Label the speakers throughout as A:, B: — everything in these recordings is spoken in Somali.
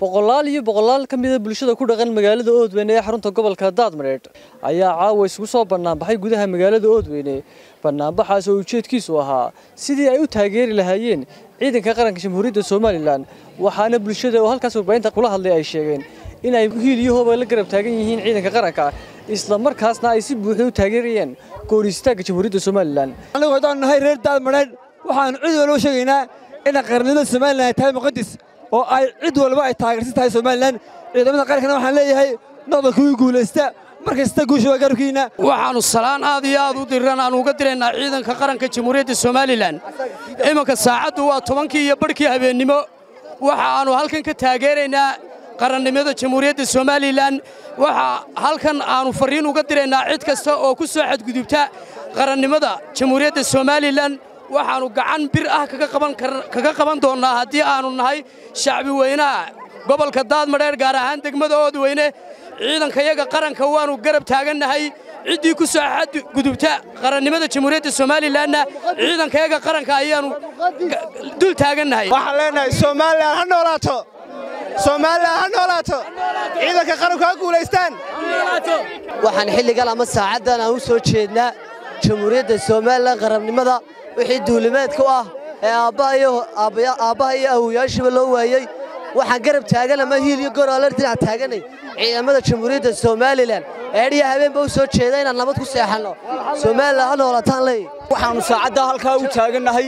A: boqolaal ka mid ah bulshada ku dhaqan magaalada Oodweyne ee xarunta gobolka Daadmareed ayaa caawa isugu soo banaanbaxay gudaha magaalada Oodweyne. Banaanbaxaas oo ujeedkiisu ahaa sidii ay u taageeri lahaayeen ciidanka qaranka Jamhuuriyadda Soomaaliland, waxaana bulshada oo halkaas warbaahinta kula hadlay ay sheegeen in ay hiil iyo hooba la garab taagan yihiin ciidanka qaranka, isla markaasna ay si buuxda u taageerayaan gooristaagga Jamhuuriyadda Soomaaliland.
B: Anigu waxaan nahay reer Daadmareed, waxaan cid walba sheegaynaa in qarnimada Soomaaliland tahay muqadas oo ay cid walba ay taageersan tahay Soomaaliland. ciidamada qaranka waxaan leeyahay nabad ku guuleysta markasta guusha garabkiina.
C: waxaanu salaan aad iyo aad u diran aan uga direynaa ciidanka qaranka Jamhuuriyadda Soomaaliland. imanka saacadu waa 10kii iyo barkii habeenimo, waxa aanu halkan ka taageeraynaa qarannimada Jamhuuriyadda Soomaaliland. waxa halkan aanu fariin uga direynaa cid kasta oo ku soo xadgudubta qarannimada Jamhuuriyadda Soomaaliland. waxaanu gacan bir ah kaga qaban doonaa haddii aanu nahay shacbi weynaha gobolka Daadmareed, gaar ahaan degmada Oodweyne. ciidankayaga qaranka waanu garab taagannahay ciddii ku soo xadgudubta qarannimada Jamhuuriyadda Soomaalilandna ciidankayaga qaranka ayaanu dul taagannahay.
B: waxaan leenahay Soomaaliland ha noolaato, Soomaaliland ha noolaato, ciidanka qaranku ha guuleystaan.
D: waxaan xilligan ama saacadan aan u soo jeednaa Jamhuuriyadda Soomaaliland qarannimada wixii duulimaadka ah ee aabbaha iyo awoowayaashiba loo waayay. waxaan garab taagan ama hiil iyo goraal dhinac taaganay ciidamada Jamhuuriyadda Soomaaliland eedhiya habeenba u soo jeeda inaan nabad ku seexano. Soomaaliland ha noolaataan leey.
B: waxaanu saacada halka u taaganahay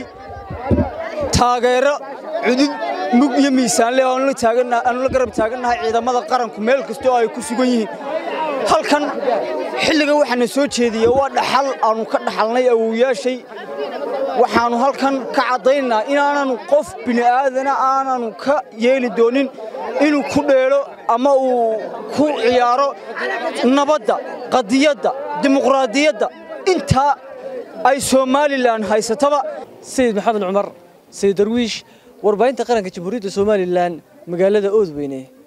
B: taageero cudud mug iyo miisaan leh oo aan la garab taaganahay ciidamada qaranku meel kasta oo ay ku sugan yihiin. halkan xilliga waxaana soo jeediyay waa dhaxal aanu ka dhaxalnay awoowayaashay. waxaanu halkan ka cadaynaa inaananu qof bini aadana aananu ka yeeli doonin inuu ku dheelo ama uu ku ciyaaro nabadda, qadiyadda, dimuqraadiyadda inta ay Soomaaliland haysataba.
A: Sayid Maxamed Cumar, Sayid Darwiish, warbaahinta qaranka Jamhuuriyadda Soomaaliland, magaalada Oodweyne.